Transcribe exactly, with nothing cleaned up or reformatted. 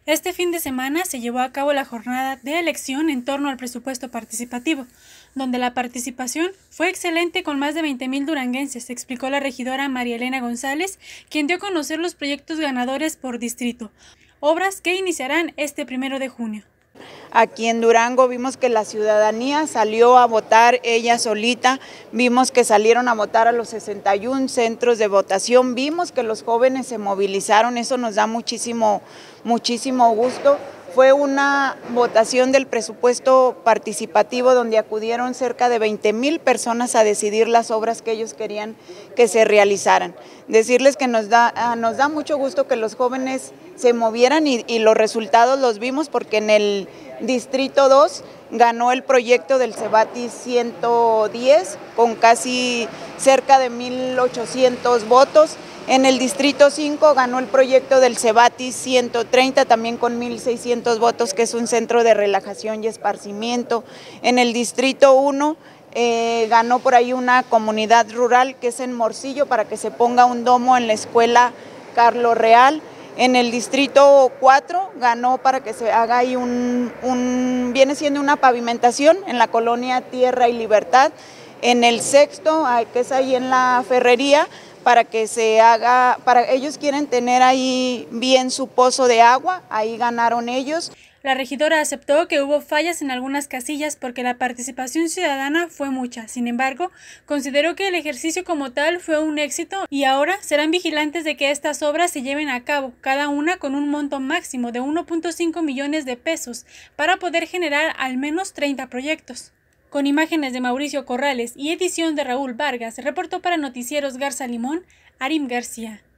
Este fin de semana se llevó a cabo la jornada de elección en torno al presupuesto participativo, donde la participación fue excelente con más de veinte mil duranguenses, explicó la regidora María Elena González, quien dio a conocer los proyectos ganadores por distrito, obras que iniciarán este primero de junio. Aquí en Durango vimos que la ciudadanía salió a votar ella solita, vimos que salieron a votar a los sesenta y un centros de votación, vimos que los jóvenes se movilizaron, eso nos da muchísimo, muchísimo gusto. Fue una votación del presupuesto participativo donde acudieron cerca de veinte mil personas a decidir las obras que ellos querían que se realizaran. Decirles que nos da, nos da mucho gusto que los jóvenes se movieran y, y los resultados los vimos porque en el Distrito dos ganó el proyecto del Cebati ciento diez con casi cerca de mil ochocientos votos. En el Distrito cinco ganó el proyecto del Cebati ciento treinta, también con mil seiscientos votos, que es un centro de relajación y esparcimiento. En el Distrito uno eh, ganó por ahí una comunidad rural, que es en Morcillo, para que se ponga un domo en la escuela Carlos Real. En el Distrito cuatro ganó para que se haga ahí un, un, viene siendo una pavimentación en la colonia Tierra y Libertad. En el sexto, que es ahí en la Ferrería, para que se haga, para ellos quieren tener ahí bien su pozo de agua, ahí ganaron ellos. La regidora aceptó que hubo fallas en algunas casillas porque la participación ciudadana fue mucha. Sin embargo, consideró que el ejercicio como tal fue un éxito y ahora serán vigilantes de que estas obras se lleven a cabo, cada una con un monto máximo de uno punto cinco millones de pesos, para poder generar al menos treinta proyectos. Con imágenes de Mauricio Corrales y edición de Raúl Vargas, reportó para Noticieros Garza Limón, Arim García.